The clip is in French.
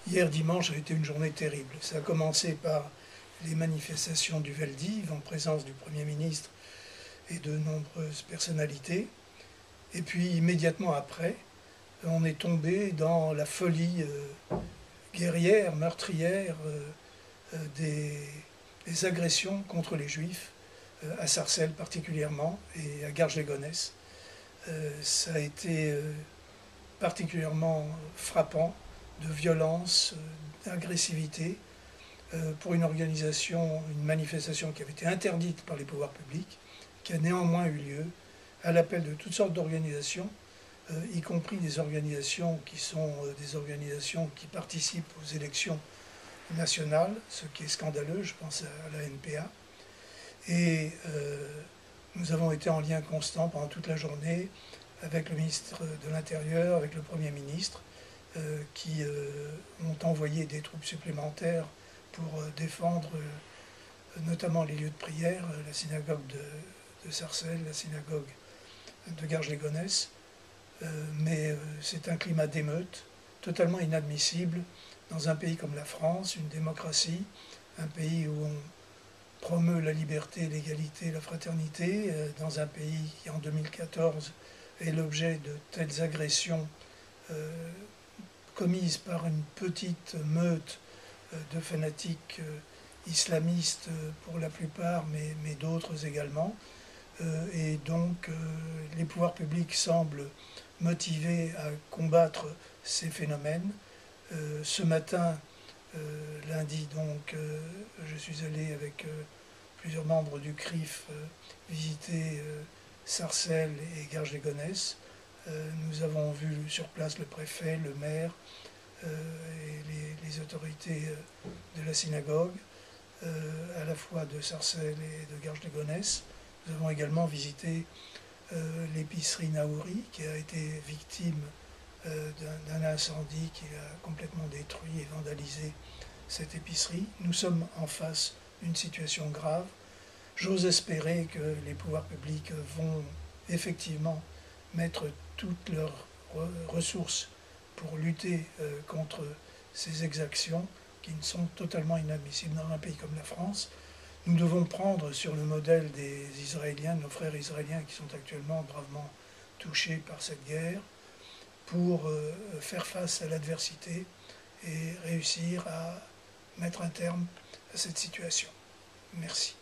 Hier dimanche a été une journée terrible. Ça a commencé par les manifestations du Veldiv en présence du Premier ministre et de nombreuses personnalités. Et puis immédiatement après, on est tombé dans la folie guerrière, meurtrière des agressions contre les Juifs, à Sarcelles particulièrement et à Garges-les-Gonesse. Ça a été particulièrement frappant de violence, d'agressivité pour une organisation, une manifestation qui avait été interdite par les pouvoirs publics, qui a néanmoins eu lieu à l'appel de toutes sortes d'organisations, y compris des organisations qui sont des organisations qui participent aux élections nationales, ce qui est scandaleux, je pense à la NPA. Et nous avons été en lien constant pendant toute la journée avec le ministre de l'Intérieur, avec le Premier ministre, qui ont envoyé des troupes supplémentaires pour défendre notamment les lieux de prière, la synagogue de Sarcelles, la synagogue de Garges-les-Gonesse. Mais c'est un climat d'émeute totalement inadmissible dans un pays comme la France, une démocratie, un pays où on promeut la liberté, l'égalité, la fraternité, dans un pays qui en 2014 est l'objet de telles agressions commises par une petite meute de fanatiques islamistes pour la plupart, mais d'autres également. Et donc les pouvoirs publics semblent motivés à combattre ces phénomènes. Ce matin, lundi donc, je suis allé avec plusieurs membres du CRIF visiter Sarcelles et Garges-les-Gonesse. Nous avons vu sur place le préfet, le maire et les autorités de la synagogue, à la fois de Sarcelles et de Garges-les-Gonesse. Nous avons également visité l'épicerie Naouri, qui a été victime d'un incendie qui a complètement détruit et vandalisé cette épicerie. Nous sommes en face d'une situation grave. J'ose espérer que les pouvoirs publics vont effectivement mettre toutes leurs ressources pour lutter contre ces exactions qui sont totalement inadmissibles dans un pays comme la France. Nous devons prendre sur le modèle des Israéliens, nos frères israéliens qui sont actuellement gravement touchés par cette guerre, pour faire face à l'adversité et réussir à mettre un terme à cette situation. Merci.